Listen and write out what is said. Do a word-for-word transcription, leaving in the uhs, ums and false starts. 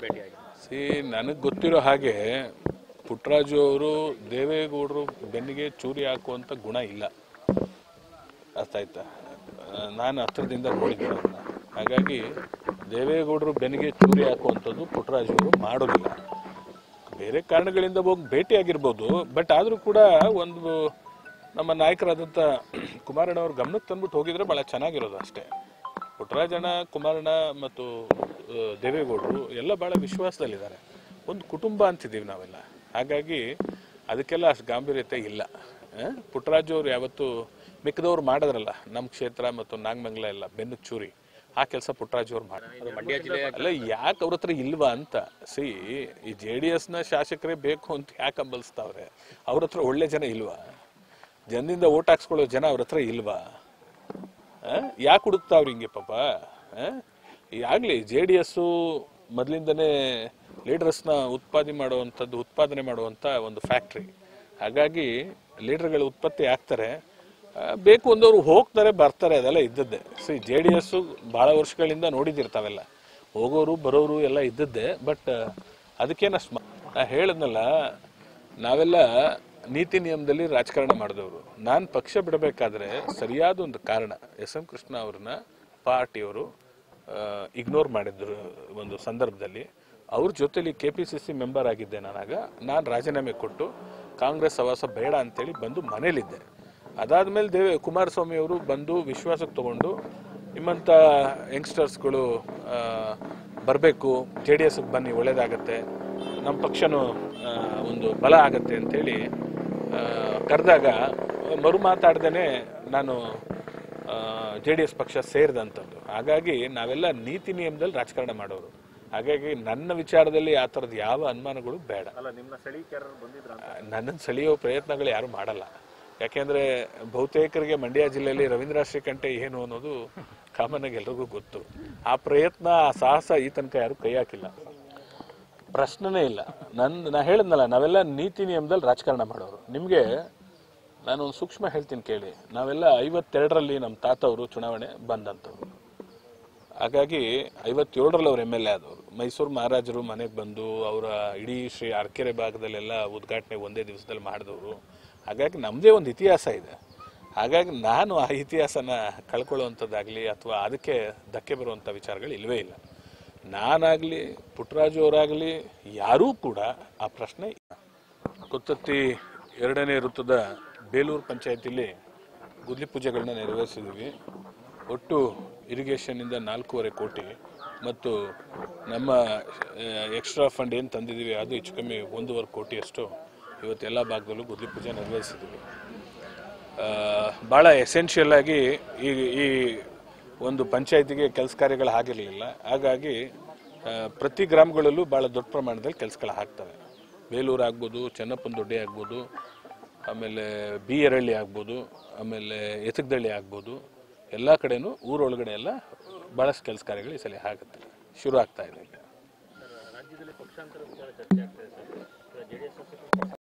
ಭೇಟಿಯಾಗಿ? ಸಿ ನನಗೆ ಗೊತ್ತಿರೋ ಹಾಗೆ ಪುಟ್ಟರಾಜು ಅವರು ದೇವೇಗೌಡರು ಬೆನ್ನಿಗೆ ಚೂರಿ ಹಾಕುವಂಥ ಗುಣ ಇಲ್ಲ. ಅರ್ಥ ಆಯ್ತಾ? ನಾನು ಹತ್ತಿರದಿಂದ ನೋಡಿದ್ದೆ ಅವ್ರನ್ನ. ಹಾಗಾಗಿ ದೇವೇಗೌಡರು ಬೆನ್ನಿಗೆ ಚೂರಿ ಹಾಕುವಂಥದ್ದು ಪುಟ್ಟರಾಜು ಅವರು ಮಾಡೋದಿಲ್ಲ. ಬೇರೆ ಕಾರಣಗಳಿಂದ ಹೋಗಿ ಭೇಟಿಯಾಗಿರ್ಬೋದು, ಬಟ್ ಆದರೂ ಕೂಡ ಒಂದು ನಮ್ಮ ನಾಯಕರಾದಂಥ ಕುಮಾರಣ್ಣವ್ರ ಗಮನಕ್ಕೆ ತಂದ್ಬಿಟ್ಟು ಹೋಗಿದ್ರೆ ಭಾಳ ಚೆನ್ನಾಗಿರೋದು ಅಷ್ಟೇ. ಪುಟ್ಟರಾಜಣ್ಣ, ಕುಮಾರಣ್ಣ ಮತ್ತು ದೇವೇಗೌಡರು ಎಲ್ಲ ಭಾಳ ವಿಶ್ವಾಸದಲ್ಲಿದ್ದಾರೆ. ಒಂದು ಕುಟುಂಬ ಅಂತಿದ್ದೀವಿ ನಾವೆಲ್ಲ. ಹಾಗಾಗಿ ಅದಕ್ಕೆಲ್ಲ ಅಷ್ಟು ಗಾಂಭೀರ್ಯತೆ ಇಲ್ಲ. ಪುಟ್ಟರಾಜು ಅವರು ಯಾವತ್ತು ಮಿಕ್ಕದವ್ರು ಮಾಡಿದ್ರಲ್ಲ, ನಮ್ಮ ಕ್ಷೇತ್ರ ಮತ್ತು ನಾಗಮಂಗಲ ಎಲ್ಲ ಬೆನ್ನು ಚೂರಿ, ಆ ಕೆಲಸ ಪುಟ್ಟರಾಜು ಅವ್ರು ಮಾಡಿದ್ರು. ಮಂಡ್ಯ ಜಿಲ್ಲೆ ಅಲ್ಲ, ಯಾಕೆ ಅವ್ರ ಹತ್ರ ಇಲ್ವಾ ಅಂತ. ಸಿ ಈ ಜೆ ಡಿ ಎಸ್ನ ಶಾಸಕರೇ ಬೇಕು ಅಂತ ಯಾಕೆ ಹಂಬಲಿಸ್ತಾವ್ರೆ? ಅವ್ರ ಹತ್ರ ಒಳ್ಳೆ ಜನ ಇಲ್ವಾ? ಜನದಿಂದ ಓಟ್ ಹಾಕ್ಸ್ಕೊಳ್ಳೋ ಜನ ಅವ್ರ ಹತ್ರ ಇಲ್ವಾ? ಯಾಕೆ ಹುಡುಕ್ತಾವ್ರಿ ಹಿಂಗೆ ಪಾಪ? ಈಗಾಗಲಿ ಜೆ ಡಿ ಎಸ್ಸು ಮೊದಲಿಂದನೇ ಲೀಡರ್ಸ್ನ ಉತ್ಪಾದನೆ ಮಾಡುವಂಥದ್ದು ಉತ್ಪಾದನೆ ಮಾಡುವಂಥ ಒಂದು ಫ್ಯಾಕ್ಟ್ರಿ. ಹಾಗಾಗಿ ಲೀಡರ್ಗಳು ಉತ್ಪತ್ತಿ ಆಗ್ತಾರೆ, ಬೇಕು ಅಂದವರು ಹೋಗ್ತಾರೆ, ಬರ್ತಾರೆ, ಅದೆಲ್ಲ ಇದ್ದದ್ದೇ. ಸಿ ಜೆ ಡಿ ಎಸ್ಸು ಭಾಳ ವರ್ಷಗಳಿಂದ ನೋಡಿದಿರ್ತಾವೆಲ್ಲ, ಹೋಗೋರು ಬರೋರು ಎಲ್ಲ ಇದ್ದದ್ದೇ. ಬಟ್ ಅದಕ್ಕೇನಷ್ಟು ನಾ ಹೇಳಿದ್ನಲ್ಲ, ನಾವೆಲ್ಲ ನೀತಿ ನಿಯಮದಲ್ಲಿ ರಾಜಕಾರಣ ಮಾಡಿದವರು. ನಾನು ಪಕ್ಷ ಬಿಡಬೇಕಾದ್ರೆ ಸರಿಯಾದ ಒಂದು ಕಾರಣ, ಎಸ್ ಎಂ ಕೃಷ್ಣ ಅವ್ರನ್ನ ಪಾರ್ಟಿಯವರು ಇಗ್ನೋರ್ ಮಾಡಿದ್ರು ಒಂದು ಸಂದರ್ಭದಲ್ಲಿ. ಅವ್ರ ಜೊತೆಲಿ K P C C member ಆಗಿದ್ದೆ ನಾನಾಗ. ನಾನು ರಾಜೀನಾಮೆ ಕೊಟ್ಟು ಕಾಂಗ್ರೆಸ್ ಸವಾಸ ಬೇಡ ಅಂತೇಳಿ ಬಂದು ಮನೇಲಿದ್ದೆ. ಅದಾದಮೇಲೆ ದೇವೆ ಕುಮಾರಸ್ವಾಮಿ ಅವರು ಬಂದು ವಿಶ್ವಾಸಕ್ಕೆ ತಗೊಂಡು ನಿಮ್ಮಂಥ ಯಂಗ್ಸ್ಟರ್ಸ್ಗಳು ಬರಬೇಕು, ಜೆ ಡಿ ಎಸ್ಗೆ ಬನ್ನಿ, ಒಳ್ಳೇದಾಗತ್ತೆ, ನಮ್ಮ ಪಕ್ಷನೂ ಒಂದು ಬಲ ಆಗತ್ತೆ ಅಂಥೇಳಿ ಕರೆದಾಗ ಮರು ಮಾತಾಡ್ದೇ ನಾನು ಜೆ ಡಿ ಎಸ್ ಪಕ್ಷ ಸೇರಿದಂಥದ್ದು. ಹಾಗಾಗಿ ನಾವೆಲ್ಲ ನೀತಿ ನಿಯಮದಲ್ಲಿ ರಾಜಕಾರಣ ಮಾಡೋರು. ಹಾಗಾಗಿ ನನ್ನ ವಿಚಾರದಲ್ಲಿ ಆ ಥರದ್ದು ಯಾವ ಅನುಮಾನಗಳು ಬೇಡ. ನನ್ನನ್ನು ಸೆಳೆಯೋ ಪ್ರಯತ್ನಗಳು ಯಾರು ಮಾಡಲ್ಲ. ಯಾಕೆಂದರೆ ಬಹುತೇಕರಿಗೆ ಮಂಡ್ಯ ಜಿಲ್ಲೆಯಲ್ಲಿ ರವೀಂದ್ರ ಶ್ರೀಕಂಠೆ ಏನು ಅನ್ನೋದು ಕಾಮನ್ ಆಗಿ ಎಲ್ರಿಗೂ ಗೊತ್ತು. ಆ ಪ್ರಯತ್ನ, ಆ ಸಾಹಸ ಈ ತನಕ ಯಾರು ಕೈ ಹಾಕಿಲ್ಲ. ಪ್ರಶ್ನೆನೇ ಇಲ್ಲ. ನನ್ನ ನಾ ಹೇಳಿದ್ನಲ್ಲ, ನಾವೆಲ್ಲ ನೀತಿ ನಿಯಮದಲ್ಲಿ ರಾಜಕಾರಣ ಮಾಡೋರು. ನಿಮಗೆ ನಾನೊಂದು ಸೂಕ್ಷ್ಮ ಹೇಳ್ತೀನಿ ಕೇಳಿ. ನಾವೆಲ್ಲ ಐವತ್ತೆರಡರಲ್ಲಿ ನಮ್ಮ ತಾತವರು ಚುನಾವಣೆ ಬಂದಂಥವ್ರು. ಹಾಗಾಗಿ ಐವತ್ತೇಳರಲ್ಲಿ ಅವ್ರು ಎಮ್ ಎಲ್ ಎ ಆದವರು. ಮೈಸೂರು ಮಹಾರಾಜರು ಮನೆಗೆ ಬಂದು ಅವರ ಇಡೀ ಶ್ರೀ ಅರಕೆರೆ ಭಾಗದಲ್ಲೆಲ್ಲ ಉದ್ಘಾಟನೆ ಒಂದೇ ದಿವಸದಲ್ಲಿ ಮಾಡಿದವರು. ಹಾಗಾಗಿ ನಮ್ಮದೇ ಒಂದು ಇತಿಹಾಸ ಇದೆ. ಹಾಗಾಗಿ ನಾನು ಆ ಇತಿಹಾಸನ ಕಳ್ಕೊಳ್ಳುವಂಥದ್ದಾಗಲಿ ಅಥವಾ ಅದಕ್ಕೆ ಧಕ್ಕೆ ಬರುವಂಥ ವಿಚಾರಗಳು ಇಲ್ಲವೇ ಇಲ್ಲ. ನಾನಾಗಲಿ ಪುಟ್ಟರಾಜು ಅವರಾಗಲಿ ಯಾರೂ ಕೂಡ ಆ ಪ್ರಶ್ನೆ ಇಲ್ಲ. ಕೊತ್ತತ್ತಿ ಎರಡನೇ ವೃತ್ತದ ಬೇಲೂರು ಪಂಚಾಯತಿಲಿ ಗುದ್ಲಿ ಪೂಜೆಗಳನ್ನ ನೆರವೇರಿಸಿದ್ವಿ. ಒಟ್ಟು ಇರಿಗೇಷನ್ನಿಂದ ನಾಲ್ಕೂವರೆ ಕೋಟಿ ಮತ್ತು ನಮ್ಮ ಎಕ್ಸ್ಟ್ರಾ ಫಂಡ್ ಏನು ತಂದಿದ್ದೀವಿ ಅದು ಹೆಚ್ಚು ಕಮ್ಮಿ ಒಂದೂವರೆ ಕೋಟಿಯಷ್ಟು ಇವತ್ತೆಲ್ಲ ಭಾಗದಲ್ಲೂ ಗುದ್ಲಿ ಪೂಜೆ ನೆರವೇರಿಸಿದ್ದೀವಿ. ಭಾಳ ಎಸೆನ್ಷಿಯಲ್ ಆಗಿ ಈ ಈ ಒಂದು ಪಂಚಾಯತಿಗೆ ಕೆಲಸ ಕಾರ್ಯಗಳು ಆಗಿರಲಿಲ್ಲ. ಹಾಗಾಗಿ ಪ್ರತಿ ಗ್ರಾಮಗಳಲ್ಲೂ ಭಾಳ ದೊಡ್ಡ ಪ್ರಮಾಣದಲ್ಲಿ ಕೆಲಸಗಳು ಆಗ್ತವೆ. ಬೇಲೂರು ಆಗ್ಬೋದು, ಚೆನ್ನಪ್ಪನ ದೊಡ್ಡಿ ಆಗ್ಬೋದು, ಆಮೇಲೆ ಬಿ ಎರಳ್ಳಿ ಆಗ್ಬೋದು, ಆಮೇಲೆ ಎತಕದಳ್ಳಿ ಆಗ್ಬೋದು, ಎಲ್ಲ ಕಡೆನೂ ಊರೊಳಗಡೆ ಎಲ್ಲ ಭಾಳಷ್ಟು ಕೆಲಸ ಕಾರ್ಯಗಳು ಈ ಸಲ ಆಗುತ್ತೆ, ಶುರು ಆಗ್ತಾ ಇದೆ.